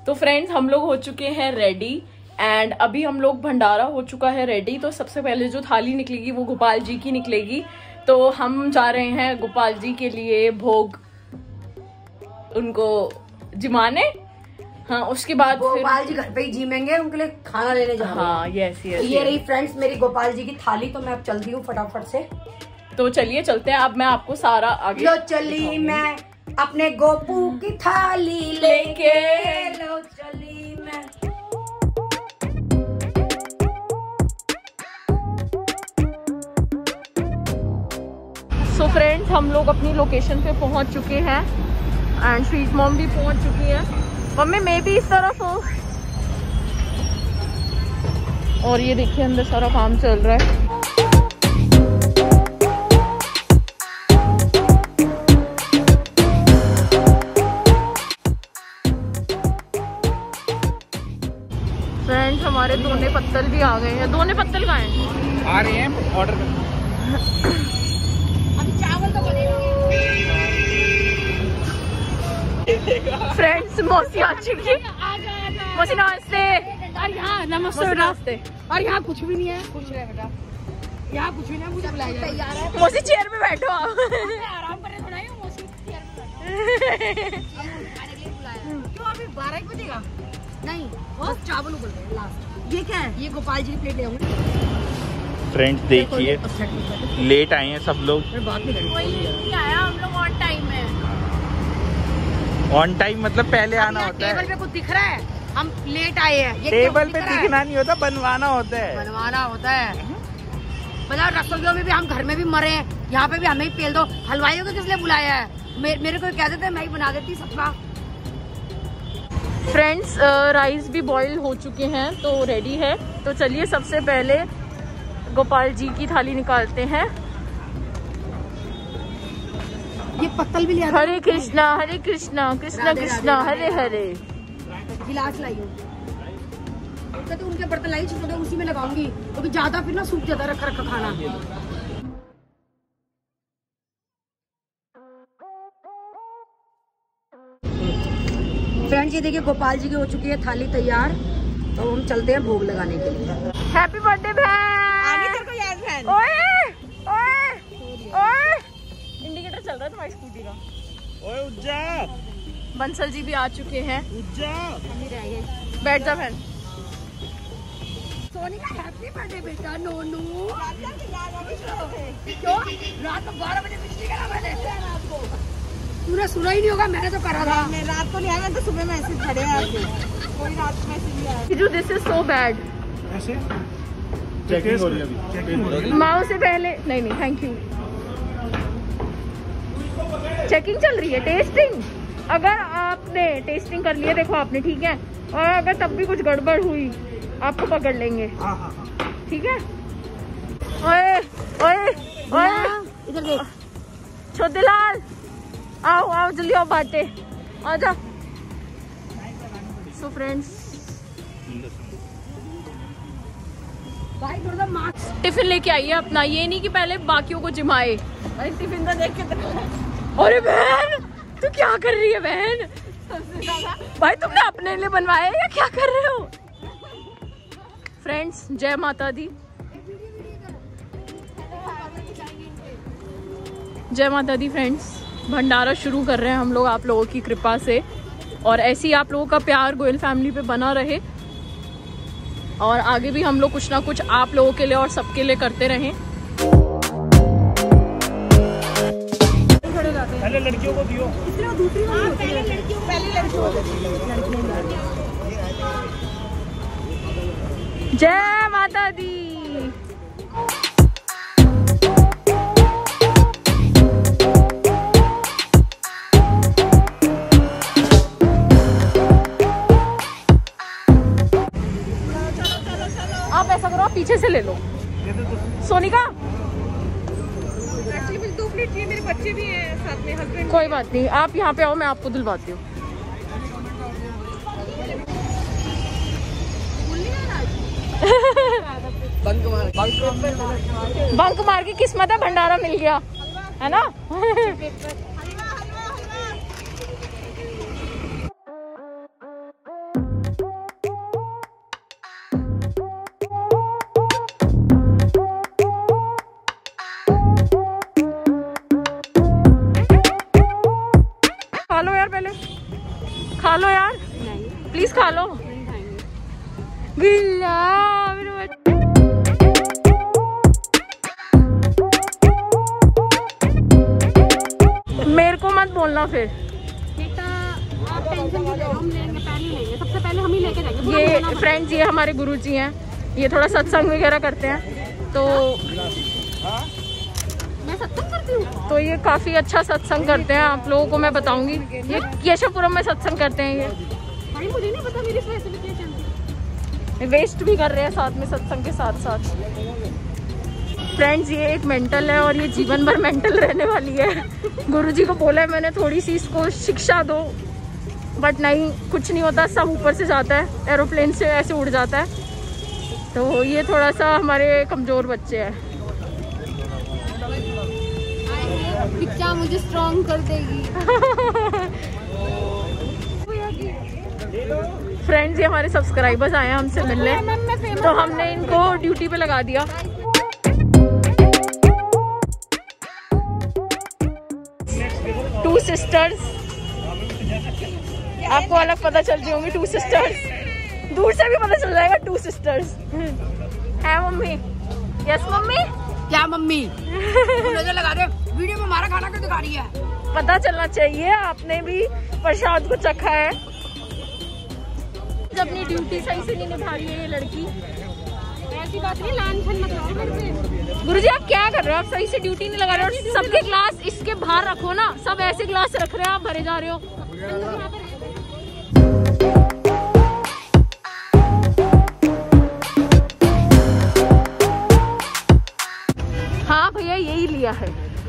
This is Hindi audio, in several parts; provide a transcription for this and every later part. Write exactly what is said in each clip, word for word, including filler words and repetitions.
तो फ्रेंड्स हम लोग हो चुके हैं रेडी एंड अभी हम लोग भंडारा हो चुका है रेडी। तो सबसे पहले जो थाली निकलेगी वो गोपाल जी की निकलेगी। तो हम जा रहे हैं गोपाल जी के लिए भोग उनको जिमाने। हाँ, उसके बाद गोपाल जी घर पे ही जिमेंगे, उनके लिए खाना लेने जा रहे हैं। हाँ यस यस। ये रही फ्रेंड्स मेरी गोपाल जी की थाली। तो मैं अब चलती हूँ फटाफट से। तो चलिए चलते हैं। अब मैं आपको सारा आगे लो चली मैं अपने गोपू की थाली लेके, लो चली मैं। सो फ्रेंड्स हम लोग अपनी लोकेशन पे पहुंच चुके हैं एंड स्वीट मॉम भी पहुंच चुकी है। मम्मी मैं भी इस तरफ हूँ। और ये देखिए अंदर सारा काम चल रहा है। फ्रेंड्स हमारे दोने पत्तल भी आ गए हैं। दोने पत्तल कहाँ हैं? आ रहे हैं ऑर्डर अभी चावल तो बनेगा। फ्रेंड्स मौसी आ चुकी। मौसी नमस्ते। और यहाँ नमस्ते नमस्ते। और यहाँ कुछ भी नहीं है। कुछ नहीं बेटा, यहाँ कुछ भी नहीं। मुझे बुलाया मौसी चेयर पे बैठो आप। आराम करे थोड़ा ही। मौसी चेयर पे बैठो। क्यों अभी बारह एक बजेगा? नहीं बस चावल उबल रहे हैं लास्ट। ये क्या है? ये गोपाल जी की प्लेट ले आऊंगी। फ्रेंड्स देखिए लेट आए हैं सब लोग। बात नहीं कोई आया, हम लोग ऑन टाइम है। ऑन टाइम मतलब पहले आना होता है। टेबल पे कुछ दिख रहा है, हम लेट आए हैं। ये टेबल पे दिखना नहीं होता, बनवाना होता है। बनवाना होता है। मतलब रसोइयों में भी हम घर में भी मरे हैं, यहाँ पे भी हमें ही पेल दो। हलवाइयों को किस लिए बुलाया है? मेरे, मेरे को कह देते मैं ही बना देती सबका। फ्रेंड्स राइस भी बॉईल हो चुके हैं तो रेडी है। तो चलिए सबसे पहले गोपाल जी की थाली निकालते हैं। ये पत्तल भी लिया। हरे कृष्णा हरे कृष्णा कृष्णा कृष्णा हरे हरे। गिलास लाई हो तो उनके बर्तन लाई छोटे, उसी में लगाऊंगी क्योंकि ज्यादा फिर ना सूख जाता रखा रखा खाना। फ्रेंड्स ये देखिए गोपाल जी की हो चुकी है थाली तैयार। तो हम चलते हैं भोग लगाने के लिए। हैप्पी बर्थडे बहन। ओए ओए ओए इंडिकेटर चल रहा है तुम्हारी स्कूटी का। ओए उज्जा, बंसल जी भी आ चुके हैं। उज्जा बैठ जा बहन। सोनी का हैप्पी बर्थडे बेटा नोनू। क्यों रात को बारह बजे बिजली करा मैंने रात को? तूने सुना ही नहीं होगा, मैंने तो करा था। मैं रात को नहीं आया, तो सुबह मैसेज खड़े हैं। कोई रात में मैसेज नहीं आया। जीजू दिस इज सो बैड। ऐसे चेकिंग हो रही है अभी। माओ से पहले नहीं नहीं थैंक यू। चेकिंग चल रही है, टेस्टिंग। अगर आपने टेस्टिंग कर लिया देखो आपने, ठीक है। और अगर तब भी कुछ गड़बड़ हुई आपको पकड़ लेंगे, ठीक है। ओए ओए ओए इधर देख छोटेलाल, आओ आओ जल्दी आओ बाटे आजा। सो फ्रेंड्स भाई थोड़ा मार्क्स टिफिन लेके आइए अपना, ये नहीं कि पहले बाकियों को जिमाए। भाई टिफिन तो देख के। अरे बहन तू क्या कर रही है बहन? भाई तुमने अपने लिए बनवाया या क्या कर रहे हो? फ्रेंड्स जय माता दी, जय माता दी। फ्रेंड्स भंडारा शुरू कर रहे हैं हम लोग आप लोगों की कृपा से, और ऐसे ही आप लोगों का प्यार गोयल फैमिली पे बना रहे और आगे भी हम लोग कुछ ना कुछ आप लोगों के लिए और सबके लिए करते रहें। पहले लड़कियों को दियो। दूसरी पहले लड़कियों पहले लड़कियों जय माता दी। आप ऐसा करो, आप पीछे से ले लो। सोनिका दो प्लेट चाहिए, मेरे बच्चे भी हैं साथ में, हस्बैंड। कोई बात नहीं, आप यहाँ पे आओ, मैं आपको दिलवाती हूँ। बंक मार बंक बंक मार की किस्मत है, भंडारा मिल गया है ना। लो यार, प्लीज खा लो। बिल्ला मेरे को मत बोलना फिर। आप टेंशन नहीं लो, हम लेंगे, पहले लेंगे, सबसे पहले हम ही लेके जाएंगे। ये फ्रेंड्स, ये हमारे गुरुजी हैं, ये थोड़ा सत्संग वगैरह करते हैं, तो मैं सत्संग करती हूँ, तो ये काफी अच्छा सत्संग करते हैं। आप लोगों को मैं बताऊंगी, ये केशवपुरम में सत्संग करते हैं। ये भाई मुझे नहीं पता मेरी स्पेसिफिकेशन, वेस्ट भी कर रहे हैं साथ में सत्संग के साथ साथ। फ्रेंड्स, ये एक मेंटल है और ये जीवन भर मेंटल रहने वाली है। गुरुजी को बोला है मैंने थोड़ी सी इसको शिक्षा दो, बट नहीं, कुछ नहीं होता, सब ऊपर से जाता है, एरोप्लेन से ऐसे उड़ जाता है। तो ये थोड़ा सा हमारे कमजोर बच्चे हैं। शिक्षा मुझे स्ट्रॉन्ग कर देगी। फ्रेंड्स, ये हमारे सब्सक्राइबर्स आए हैं हमसे मिलने, तो हमने इनको ड्यूटी पे लगा दिया। टू सिस्टर्स, आपको अलग पता चल रही होंगी, टू सिस्टर्स, दूर से भी पता चल जाएगा, टू सिस्टर्स है मम्मी। यस मम्मी। क्या मम्मी नजर लगा दे, वीडियो में हमारा खाना क्यों दिखा रही है? पता चलना चाहिए, आपने भी प्रसाद को चखा है। जब अपनी ड्यूटी सही से नहीं निभा रही है ये लड़की। ऐसी बात नहीं, लांछन मत लाओ मेरे पे। गुरुजी, आप क्या कर रहे हो? आप सही से ड्यूटी नहीं लगा रहे हो। सबके ग्लास इसके बाहर रखो ना, सब ऐसे ग्लास रख रहे हो, आप भरे जा रहे हो। हाँ भैया, यही लिया है।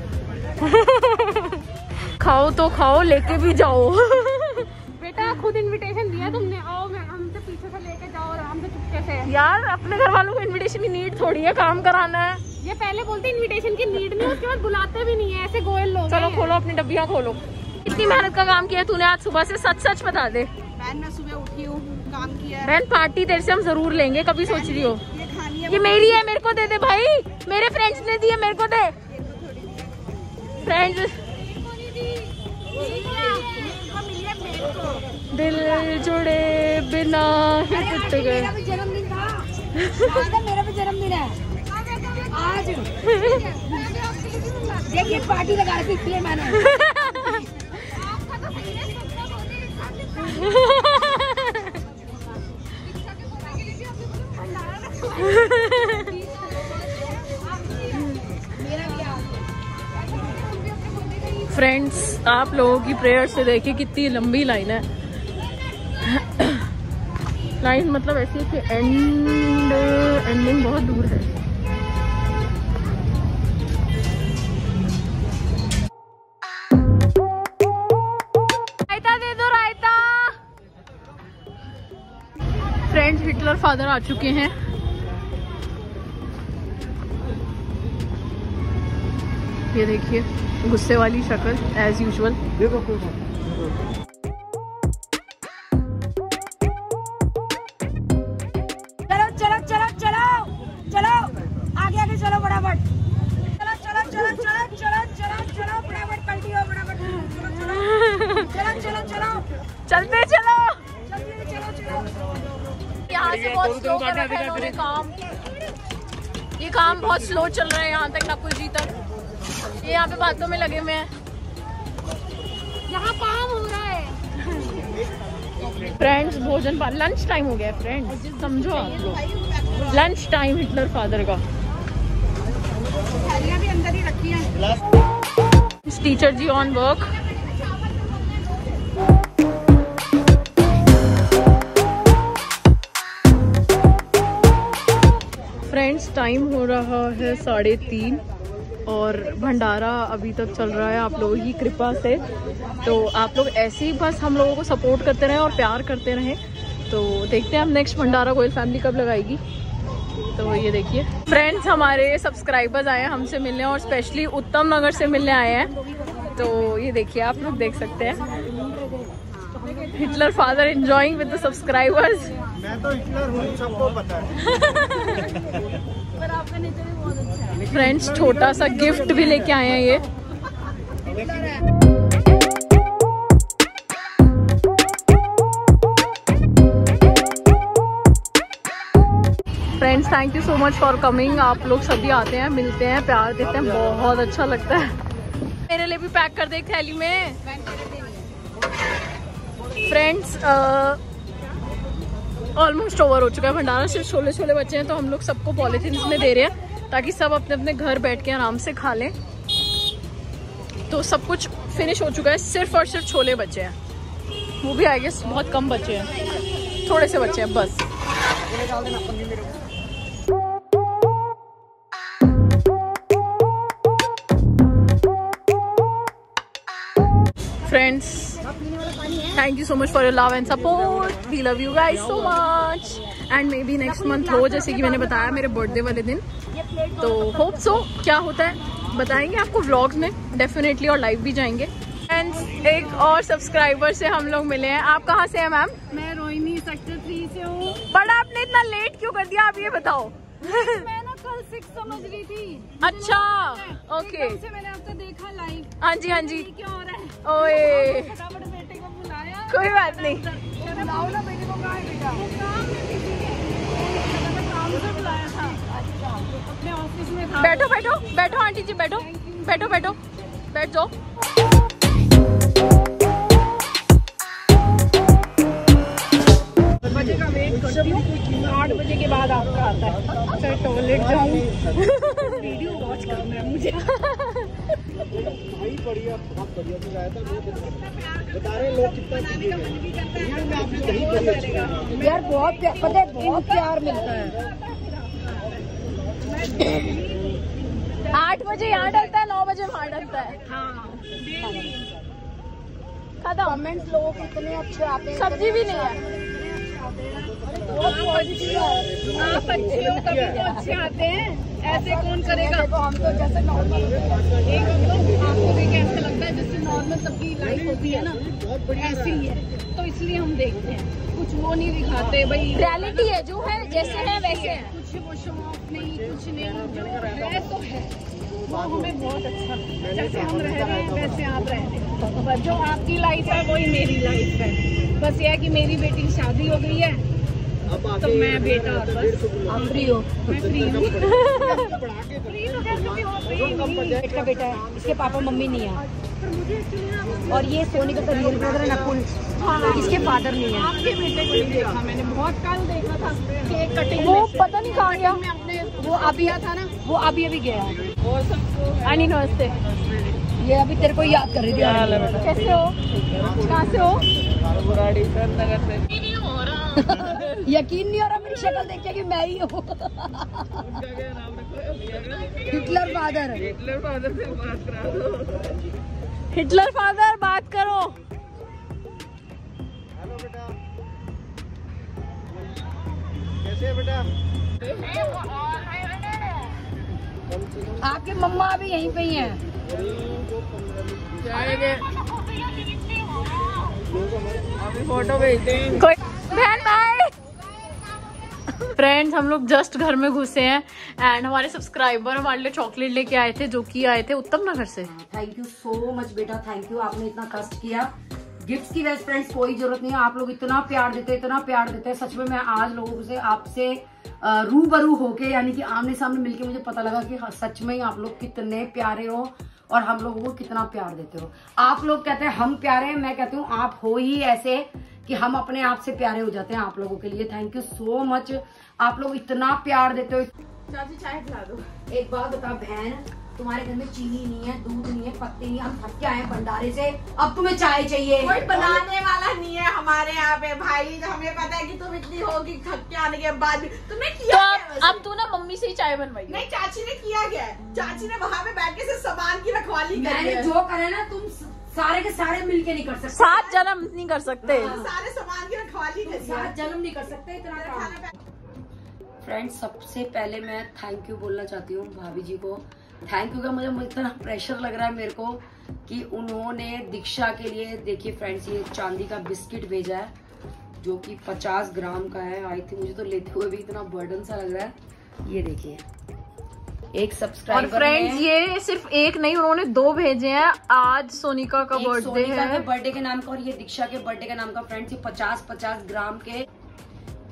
खाओ तो खाओ, लेके भी जाओ। बेटा खुद इनविटेशन दिया तुमने, आओ, मैं हमसे पीछे से लेके जाओ आराम से चुपके से। यार, अपने घर वालों को इनविटेशन की नीड थोड़ी है, काम कराना है। ये पहले बोलते इनविटेशन की नीड नहीं, उसके बाद बुलाते भी नहीं है, ऐसे गोयल लोग। चलो खोलो अपनी डब्बियाँ खोलो। इतनी मेहनत का काम किया तूने आज सुबह से, सच सच बता दे। बहन, मैं सुबह उठी हूँ, काम किया। बहन, पार्टी तेरे से हम जरूर लेंगे, कभी सोच रही हो? ये खानी है, ये मेरी है, मेरे को दे दे भाई, मेरे फ्रेंड्स ने दी है, मेरे को दे। फ्रेंड्स, दिल जुड़े बिना ही टूट गए। मेरा भी जन्मदिन था, आज मेरा भी जन्मदिन है आज। देखिए पार्टी लगा रखी इसलिए मैंने। फ्रेंड्स, आप लोगों की प्रेयर से देखिए कितनी लंबी लाइन है। लाइन मतलब ऐसी है कि एंड एंडिंग बहुत दूर है। रायता दे दो, रायता। फ्रेंड्स, हिटलर फादर आ चुके हैं। ये देखिए, गुस्से वाली शक्ल एज यूजुअल। चलो चलो चलो चलो चलो, आगे आगे चलो फटाफट। चलो चलो चलो चलो चलो चलो चलो फटाफट, पलटी हो फटाफट। चलो चलो चलो चलो चलते चलो। जल्दी चलो चलो। यहाँ से बहुत स्लो कर रखा है इन्होंने काम। ये काम बहुत स्लो चल रहा है यहाँ तक, नकुल जी तक। ये यहाँ पे बातों में लगे हुए हैं। यहाँ काम हो रहा है। फ्रेंड्स, भोजन पान, लंच टाइम हो गया फ्रेंड्स, समझो आप लोग, लंच टाइम हिटलर फादर का। थालियां भी अंदर ही रखी हैं। Teacher ji on work. Friends, time हो रहा है साढ़े तीन और भंडारा अभी तक चल रहा है आप लोगों की कृपा से। तो आप लोग ऐसे ही बस हम लोगों को सपोर्ट करते रहें और प्यार करते रहें। तो देखते हैं हम नेक्स्ट भंडारा गोयल फैमिली कब लगाएगी। तो ये देखिए फ्रेंड्स, हमारे सब्सक्राइबर्स आए हैं हमसे मिलने और स्पेशली उत्तम नगर से मिलने आए हैं। तो ये देखिए, आप लोग देख सकते हैं Hitler father enjoying with the subscribers. मैं तो हिटलर हूँ, सबको पता है। पर आपका नेचर भी बहुत अच्छा है। फ्रेंड्स, छोटा सा गिफ्ट भी लेके आए हैं ये। Thank you so much for coming. आप लोग सभी आते हैं, मिलते हैं, प्यार देते हैं, बहुत अच्छा लगता है। मेरे लिए भी पैक कर दे एक थैली में। फ्रेंड्स ऑलमोस्ट ओवर हो चुका है भंडारा, सिर्फ छोले छोले बचे हैं, तो हम लोग सबको पॉलीथीन में दे रहे हैं ताकि सब अपने अपने घर बैठ के आराम से खा लें। तो सब कुछ फिनिश हो चुका है, सिर्फ और सिर्फ छोले बचे हैं, वो भी आई गेस बहुत कम बचे हैं, थोड़े से बचे हैं बस। Friends thank you so much for your love and support, we love you guys so much. And maybe next month हो, जैसे कि मैंने बताया मेरे बर्थडे वाले दिन, तो होप सो क्या होता है बताएंगे आपको व्लॉग्स में डेफिनेटली, और लाइव भी जाएंगे। फ्रेंड्स एक और सब्सक्राइबर से हम लोग मिले हैं। आप कहाँ से हैं मैम? मैं रोहिणी सेक्टर थ्री से हूँ। बट आपने इतना लेट क्यों कर दिया, आप ये बताओ। मैं ना कल सिक्स समझ रही थी। अच्छा ओके, से मैंने आपको देखा लाइव। हाँ जी हाँ जी। क्या हो रहा है? ओए फटाफट बेटे को बुलाया। कोई बात नहीं। बुलाओ ना बेटे को, कहाँ है बेटा? वो काम में बिजी है, मैं काम से बुलाया था। अच्छा, अपने ऑफिस में था। बैठो बैठो बैठो आंटी जी, बैठो बैठो बैठो बैठ जाओ। बजे का वेट करती हूँ, आठ बजे के बाद आपका आता है, फिर टॉयलेट जाऊँ। वीडियो वॉच करना है मुझे। भाई बढ़िया, बहुत बढ़िया से आया था, बता रहे लोग कितना यार बहुत प्यार, पता है बहुत प्यार मिलता है। आठ बजे यहाँ डलता है, नौ बजे वहाँ डलता है। हाँ डेली खत्म। कमेंट्स लोगों के इतने अच्छे आते हैं, सब्जी भी नहीं है। बहुत पॉजिटिव है। आप अच्छे हो तभी तो अच्छे आते हैं, ऐसे कौन करेगा? देखो हम तो जैसे नॉर्मल एक तो आपको भी कैसा लगता है, जैसे नॉर्मल सबकी लाइफ होती है ना, ऐसे ही है, तो इसलिए हम देखते हैं, कुछ वो नहीं दिखाते भाई, रियलिटी है, जो है जैसे है वैसे है। कुछ वो शो ऑफ नहीं, कुछ नहीं, जो है तो है, वो हमें बहुत अच्छा लगता है। जैसे हम रह रहे हैं वैसे आप रह रहे हैं, बस जो आपकी लाइफ है वही मेरी लाइफ है। बस ये है कि मेरी बेटी की शादी हो गई है, तो मैं बेटा बस हम फ्री हो। मैं फ्री हूँ। फ्री तो कैसे भी हो, फ्री नहीं। पेट का बेटा है, इसके पापा मम्मी नहीं है, और ये सोनी का रियल ब्रदर है नकुल, इसके फादर नहीं है। आपके बेटे को नहीं देखा मैंने, बहुत कल देखा था केक कटिंग वो में। पता नहीं कहाँ गया। मैं अपने वो अभी था ना, वो अभी अभी गया है। और सबको आनी नमस्ते। ये अभी तेरे को याद कर रही थी। कैसे हो, कहाँ से हो? यकीन नहीं हो रहा मेरी शक्ल देख के कि मैं ही हूँ। Hitler father. हिटलर फादर से बात करा दो। हिटलर फादर बात करो। हेलो बेटा, कैसे है बेटा? आपके मम्मा अभी यहीं पे ही हैं। अभी फोटो भेजते हैं। कोई बहन बाय। फ्रेंड्स हम लोग जस्ट घर में घुसे हैं एंड हमारे सब्सक्राइबर हमारे लिए चॉकलेट लेके आए थे, जो कि आए थे उत्तम नगर से। थैंक यू सो मच बेटा, थैंक यू, आपने इतना कष्ट किया। गिफ्ट्स की वैसे फ्रेंड्स कोई जरूरत नहीं है, आप लोग इतना प्यार देते इतना प्यार देते हैं, सच में मैं आज लोगों से आपसे रूबरू होके यानी कि आमने सामने मिलके मुझे पता लगा कि हाँ, सच में ही आप लोग कितने प्यारे हो और हम लोगों को कितना प्यार देते हो। आप लोग कहते हैं हम प्यारे हैं, मैं कहती हूँ आप हो ही ऐसे कि हम अपने आप से प्यारे हो जाते हैं आप लोगों के लिए। थैंक यू सो मच, आप लोग इतना प्यार देते हो। चाची चाय पिला दो। एक बात बता बहन, तुम्हारे घर में चीनी नहीं है, दूध नहीं है, पत्ते नहीं है, हम थक के आए हैं भंडारे से, अब तुम्हें चाय चाहिए। कोई बनाने वाला नहीं है हमारे यहाँ पे भाई, हमें पता है कि तुम इतनी होगी थक के आने के बाद भी। तुमने तो किया अब, क्या वैसे? अब तू ना मम्मी से ही चाय बनवाई। नहीं चाची ने किया क्या है? चाची ने वहाँ पे बैठ के सिर्फ सामान की रखवाली करी मैंने है। जो करे ना तुम सारे के सारे मिलके नहीं कर सकते, सात जन्म नहीं कर सकते। सारे सामान की रखवाली करी है। सात जन्म नहीं कर सकते इतना काम। फ्रेंड्स सबसे पहले मैं थैंक यू बोलना चाहती हूँ भाभी जी को। थैंक यू का मुझे मुझे इतना प्रेशर लग रहा है मेरे को कि उन्होंने दीक्षा के लिए, देखिए फ्रेंड्स ये चांदी का बिस्किट भेजा है जो कि पचास ग्राम का है। आई थिंक मुझे तो लेते हुए भी इतना बर्डन सा लग रहा है। ये देखिए एक सब्सक्राइबर, और फ्रेंड्स ये सिर्फ एक नहीं, उन्होंने दो भेजे हैं। आज सोनिका का बर्थडे है, बर्थडे के नाम का, और ये दीक्षा के बर्थडे के नाम का। फ्रेंड्स ये पचास पचास ग्राम के,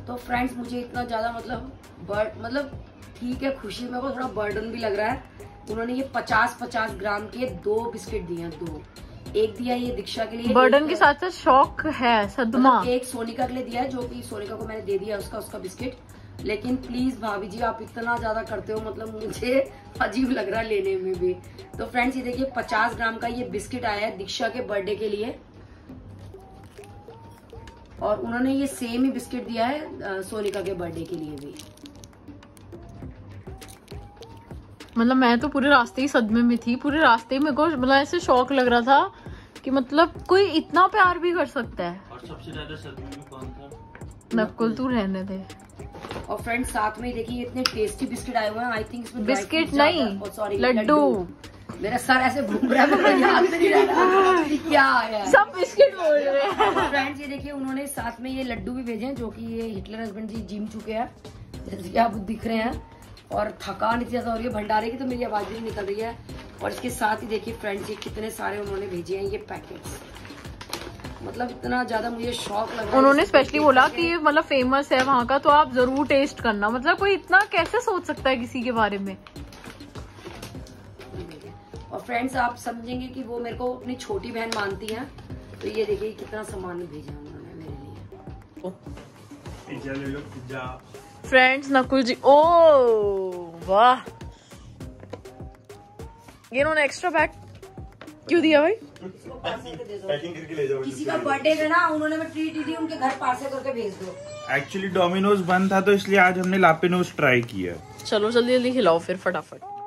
तो फ्रेंड्स मुझे इतना ज्यादा मतलब बर्ड मतलब ठीक है, खुशी में को थोड़ा बर्डन भी लग रहा है। उन्होंने ये पचास पचास ग्राम के दो बिस्किट दिए हैं, दो। एक दिया ये दीक्षा के लिए, बर्डन के साथ साथ शौक है, सदमा। मतलब एक सोनिका के लिए दिया है, जो कि सोनिका को मैंने दे दिया उसका उसका बिस्किट। लेकिन प्लीज भाभी जी आप इतना ज्यादा करते हो, मतलब मुझे अजीब लग रहा है लेने में भी। तो फ्रेंड्स ये देखिए पचास ग्राम का ये बिस्किट आया है दीक्षा के बर्थडे के लिए, और उन्होंने ये सेम ही बिस्किट दिया है सोनिका के बर्थडे के लिए भी। मतलब मैं तो पूरे रास्ते ही सदमे में थी, पूरे रास्ते में को मतलब ऐसे शौक लग रहा था कि मतलब कोई इतना प्यार भी कर सकता है। और सबसे ज्यादा सदमे में कौन था? नकुल, तू रहने दे। और फ्रेंड्स साथ में देखिए इतने टेस्टी बिस्किट आए हुए हैं। आई थिंक इसमें बिस्किट नहीं, सॉरी लड्डू। मेरा सर ऐसे घूम रहा है, मुझे याद नहीं रह रहा क्या आया। सब बिस्किट बोल रहे हैं। फ्रेंड्स ये देखिए उन्होंने साथ में ये लड्डू भी भेजे हैं, जो कि ये हिटलर हस्बैंड जी जिम चुके हैं, जैसे कि आप दिख रहे हैं। और थकान इतनी ज्यादा हो रही है भंडारे की, तो मेरी आवाज भी निकल रही है। और इसके साथ ही देखिए फ्रेंड्स ये कितने सारे उन्होंने भेजे हैं ये पैकेट्स, मतलब इतना ज्यादा मुझे शौक लग रहा है। उन्होंने स्पेशली बोला कि ये मतलब फेमस है वहाँ का, तो आप जरूर टेस्ट करना। मतलब कोई इतना कैसे सोच सकता है किसी के बारे में। और फ्रेंड्स आप समझेंगे कि वो मेरे को अपनी छोटी बहन मानती हैं। तो ये देखिए कितना सामान भेजा उन्होंने मेरे लिए। पिज्जा ले लो, पिज्जा। फ्रेंड्स नकुल जी, ओ वाह, ये इन्होंने एक्स्ट्रा पैक क्यों दिया भाई? पैकिंग करके ले जाओ। किसी का बर्थडे है ना, उन्होंने मैं ट्रीट दी, उनके घर पार्सल करके भेज दो। एक्चुअली डोमिनोज बंद था, तो इसलिए आज हमने लापिनोज ट्राई किया। चलो जल्दी जल्दी खिलाओ फिर फटाफट।